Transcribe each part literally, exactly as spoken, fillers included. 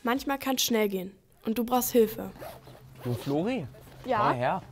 Manchmal kann es schnell gehen und du brauchst Hilfe. Du, Flori? Ja? Komm mal her.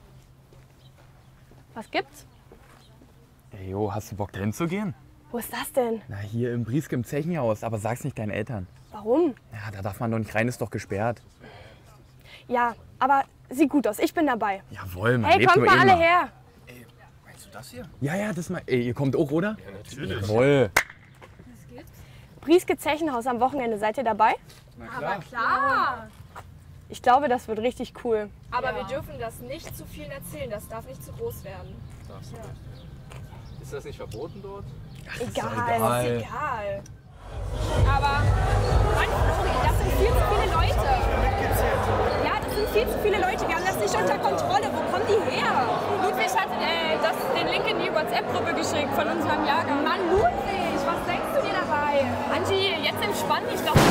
Was gibt's? Ey, jo, hast du Bock dahin zu gehen? Wo ist das denn? Na, hier im Brieske im Zechenhaus, aber sag's nicht deinen Eltern. Warum? Ja, da darf man doch nicht rein, ist doch gesperrt. Ja, aber sieht gut aus. Ich bin dabei. Jawohl, man Hey, lebt kommt nur mal alle einmal. her. Ey, meinst du das hier? Ja, ja, das mal. Ey, ihr kommt auch, oder? Ja, natürlich. Jawohl. Brieske Zechenhaus am Wochenende. Seid ihr dabei? Na klar. Klar. Ich glaube, das wird richtig cool. Aber wir dürfen das nicht zu vielen erzählen. Das darf nicht zu groß werden. Darfst du nicht. Ist das nicht verboten dort? Egal. egal. Ist egal. Aber, Mann, Flori, das sind viel zu viele Leute. Ja, das sind viel zu viele Leute. Wir haben das nicht unter Kontrolle. Wo kommen die her? Ludwig hat äh, das, den Link in die WhatsApp-Gruppe geschickt von unserem Jahrgang. Mann, Ludwig, was denkst du dir dabei? Angie, jetzt entspann dich doch.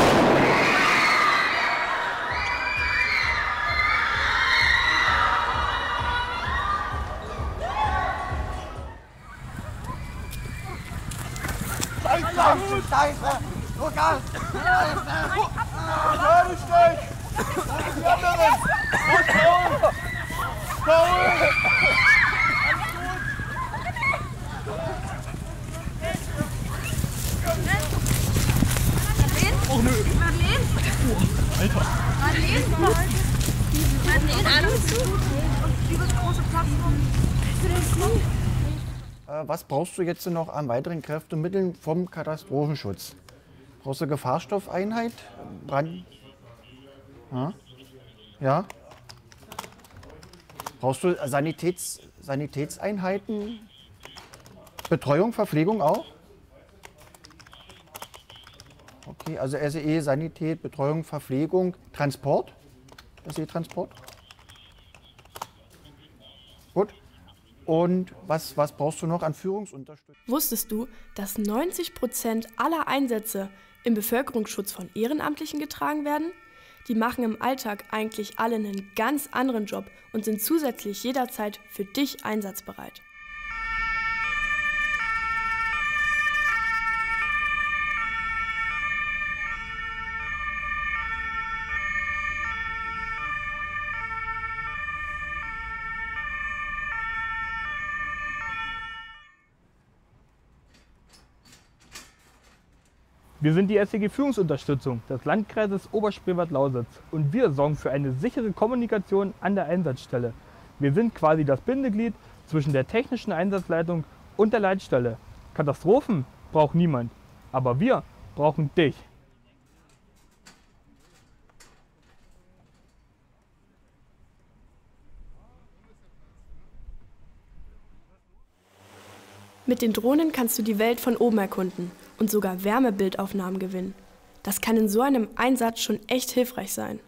Scheiße! Scheiße! Lukas! Scheiße! Hör dich nicht! Die anderen! Paul! Paul! Oh nö. Madeleine? Alter. Madeleine? Madeleine, alles gut. Übelst große Plattform. Was brauchst du jetzt noch an weiteren Kräftemitteln vom Katastrophenschutz? Brauchst du Gefahrstoffeinheit? Brand? Ja? Ja? Brauchst du Sanitäts Sanitätseinheiten? Betreuung, Verpflegung auch? Okay, also S E E, Sanität, Betreuung, Verpflegung, Transport? S E E-Transport? Gut. Und was, was brauchst du noch an Führungsunterstützung? Wusstest du, dass neunzig Prozent aller Einsätze im Bevölkerungsschutz von Ehrenamtlichen getragen werden? Die machen im Alltag eigentlich alle einen ganz anderen Job und sind zusätzlich jederzeit für dich einsatzbereit. Wir sind die S E G-Führungsunterstützung des Landkreises Oberspreewald-Lausitz und wir sorgen für eine sichere Kommunikation an der Einsatzstelle. Wir sind quasi das Bindeglied zwischen der technischen Einsatzleitung und der Leitstelle. Katastrophen braucht niemand, aber wir brauchen dich. Mit den Drohnen kannst du die Welt von oben erkunden und sogar Wärmebildaufnahmen gewinnen. Das kann in so einem Einsatz schon echt hilfreich sein.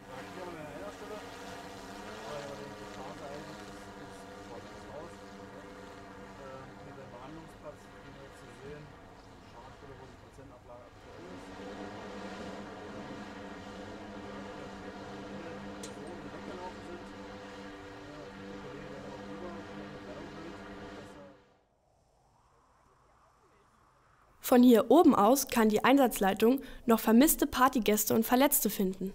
Von hier oben aus kann die Einsatzleitung noch vermisste Partygäste und Verletzte finden.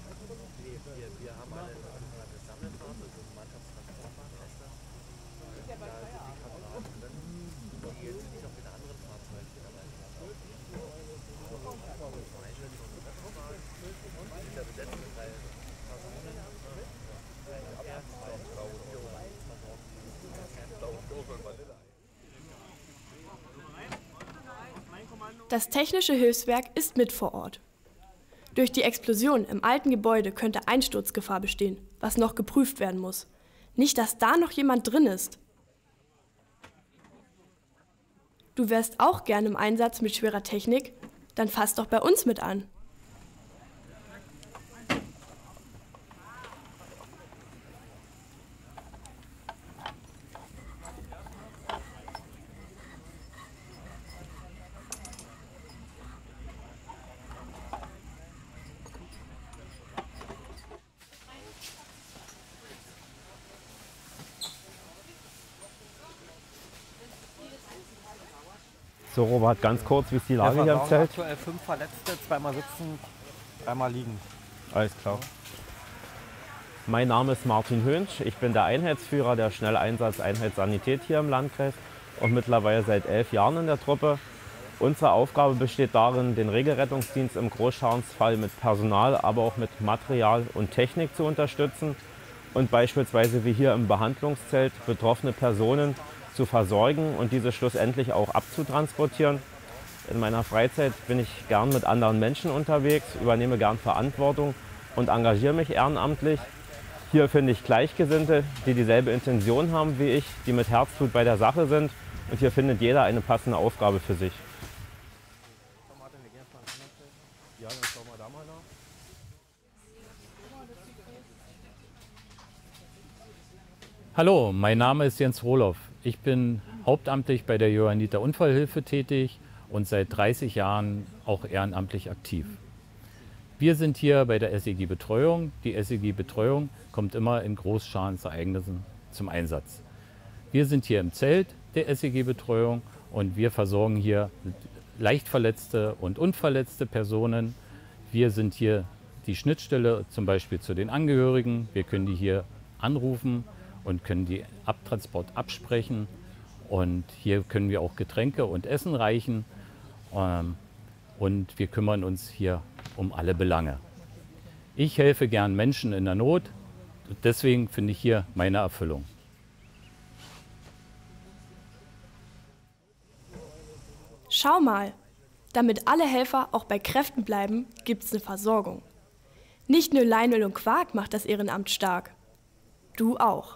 Das technische Hilfswerk ist mit vor Ort. Durch die Explosion im alten Gebäude könnte Einsturzgefahr bestehen, was noch geprüft werden muss. Nicht, dass da noch jemand drin ist. Du wärst auch gern im Einsatz mit schwerer Technik? Dann fass doch bei uns mit an. So, Robert, ganz kurz, wie ist die Lage hier im Zelt? Aktuell fünf Verletzte, zweimal sitzen Einmal liegen. Alles klar. Mein Name ist Martin Hönsch. Ich bin der Einheitsführer der Schnelleinsatz-Einheit Sanität hier im Landkreis und mittlerweile seit elf Jahren in der Truppe. Unsere Aufgabe besteht darin, den Regelrettungsdienst im Großschadensfall mit Personal, aber auch mit Material und Technik zu unterstützen und beispielsweise wie hier im Behandlungszelt betroffene Personen zu versorgen und diese schlussendlich auch abzutransportieren. In meiner Freizeit bin ich gern mit anderen Menschen unterwegs, übernehme gern Verantwortung und engagiere mich ehrenamtlich. Hier finde ich Gleichgesinnte, die dieselbe Intention haben wie ich, die mit Herzblut bei der Sache sind. Und hier findet jeder eine passende Aufgabe für sich. Hallo, mein Name ist Jens Rohloff. Ich bin hauptamtlich bei der Johanniter Unfallhilfe tätig und seit dreißig Jahren auch ehrenamtlich aktiv. Wir sind hier bei der S E G-Betreuung. Die S E G-Betreuung kommt immer in Großschadensereignissen zum Einsatz. Wir sind hier im Zelt der S E G-Betreuung und wir versorgen hier leicht verletzte und unverletzte Personen. Wir sind hier die Schnittstelle zum Beispiel zu den Angehörigen. Wir können die hier anrufen und können die Abtransport absprechen. Und hier können wir auch Getränke und Essen reichen. Und wir kümmern uns hier um alle Belange. Ich helfe gern Menschen in der Not. Deswegen finde ich hier meine Erfüllung. Schau mal, damit alle Helfer auch bei Kräften bleiben, gibt es eine Versorgung. Nicht nur Leinöl und Quark macht das Ehrenamt stark. Du auch.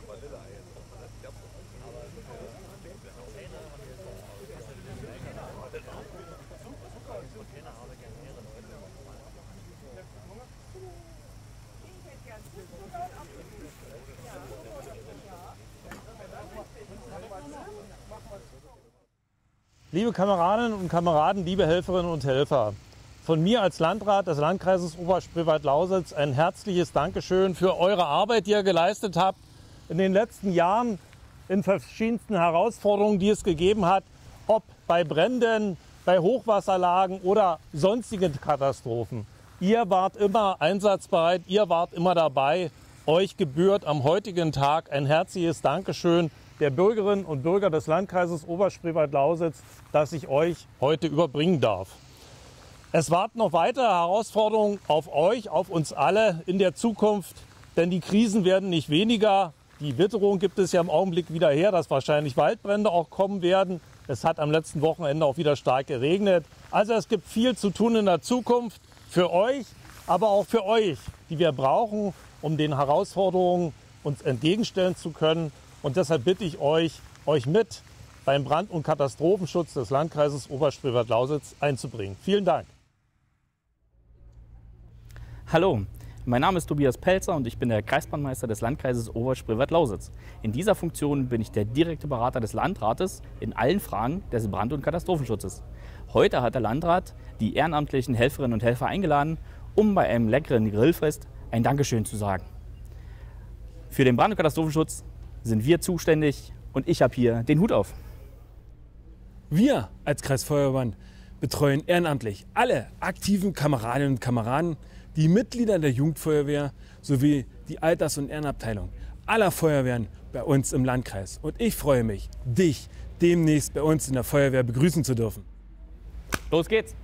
Liebe Kameradinnen und Kameraden, liebe Helferinnen und Helfer, von mir als Landrat des Landkreises Oberspreewald-Lausitz ein herzliches Dankeschön für eure Arbeit, die ihr geleistet habt in den letzten Jahren in verschiedensten Herausforderungen, die es gegeben hat, ob bei Bränden, bei Hochwasserlagen oder sonstigen Katastrophen. Ihr wart immer einsatzbereit, ihr wart immer dabei. Euch gebührt am heutigen Tag ein herzliches Dankeschön der Bürgerinnen und Bürger des Landkreises Oberspreewald-Lausitz, das ich euch heute überbringen darf. Es warten noch weitere Herausforderungen auf euch, auf uns alle in der Zukunft, denn die Krisen werden nicht weniger. Die Witterung gibt es ja im Augenblick wieder her, dass wahrscheinlich Waldbrände auch kommen werden. Es hat am letzten Wochenende auch wieder stark geregnet. Also es gibt viel zu tun in der Zukunft für euch, aber auch für euch, die wir brauchen, um den Herausforderungen uns entgegenstellen zu können. Und deshalb bitte ich euch, euch mit beim Brand- und Katastrophenschutz des Landkreises Oberspreewald-Lausitz einzubringen. Vielen Dank. Hallo, mein Name ist Tobias Pelzer und ich bin der Kreisbrandmeister des Landkreises Oberspreewald-Lausitz. In dieser Funktion bin ich der direkte Berater des Landrates in allen Fragen des Brand- und Katastrophenschutzes. Heute hat der Landrat die ehrenamtlichen Helferinnen und Helfer eingeladen, um bei einem leckeren Grillfest ein Dankeschön zu sagen. Für den Brand- und Katastrophenschutz sind wir zuständig und ich habe hier den Hut auf. Wir als Kreisfeuerwehrmann betreuen ehrenamtlich alle aktiven Kameradinnen und Kameraden, die Mitglieder der Jugendfeuerwehr sowie die Alters- und Ehrenabteilung aller Feuerwehren bei uns im Landkreis. Und ich freue mich, dich demnächst bei uns in der Feuerwehr begrüßen zu dürfen. Los geht's!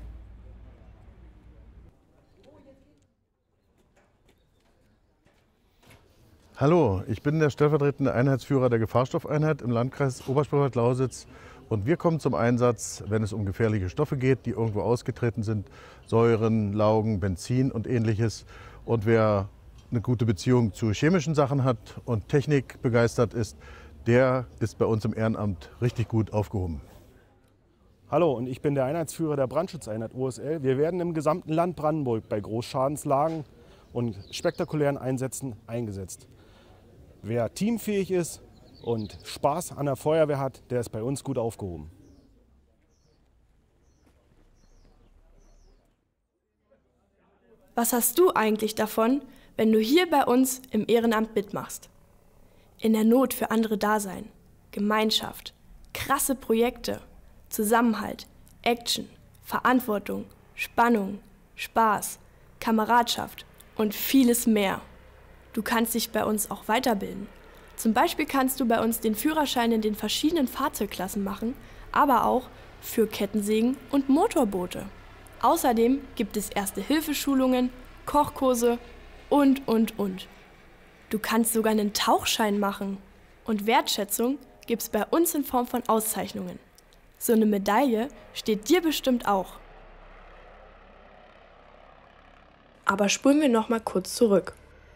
Hallo, ich bin der stellvertretende Einheitsführer der Gefahrstoffeinheit im Landkreis Oberspreewald-Lausitz und wir kommen zum Einsatz, wenn es um gefährliche Stoffe geht, die irgendwo ausgetreten sind, Säuren, Laugen, Benzin und ähnliches. Und wer eine gute Beziehung zu chemischen Sachen hat und Technik begeistert ist, der ist bei uns im Ehrenamt richtig gut aufgehoben. Hallo, und ich bin der Einheitsführer der Brandschutzeinheit O S L. Wir werden im gesamten Land Brandenburg bei Großschadenslagen und spektakulären Einsätzen eingesetzt. Wer teamfähig ist und Spaß an der Feuerwehr hat, der ist bei uns gut aufgehoben. Was hast du eigentlich davon, wenn du hier bei uns im Ehrenamt mitmachst? In der Not für andere da sein, Gemeinschaft, krasse Projekte, Zusammenhalt, Action, Verantwortung, Spannung, Spaß, Kameradschaft und vieles mehr. Du kannst dich bei uns auch weiterbilden. Zum Beispiel kannst du bei uns den Führerschein in den verschiedenen Fahrzeugklassen machen, aber auch für Kettensägen und Motorboote. Außerdem gibt es Erste-Hilfe-Schulungen, Kochkurse und, und, und. Du kannst sogar einen Tauchschein machen. Und Wertschätzung gibt's bei uns in Form von Auszeichnungen. So eine Medaille steht dir bestimmt auch. Aber spulen wir noch mal kurz zurück.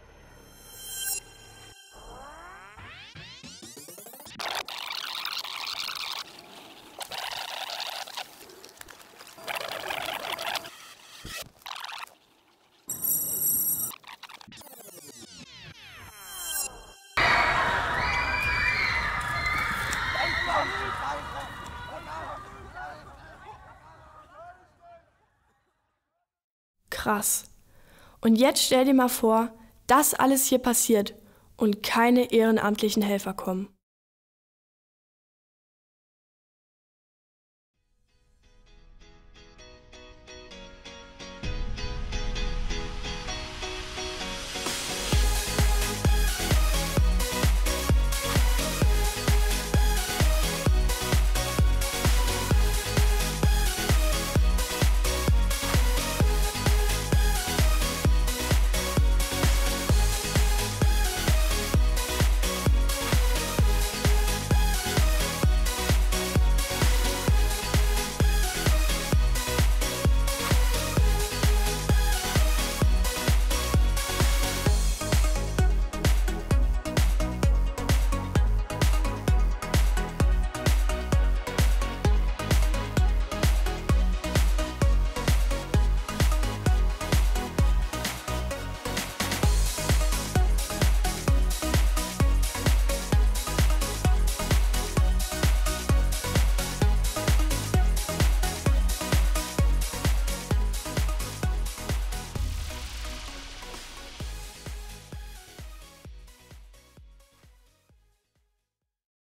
Krass. Und jetzt stell dir mal vor, dass alles hier passiert und keine ehrenamtlichen Helfer kommen.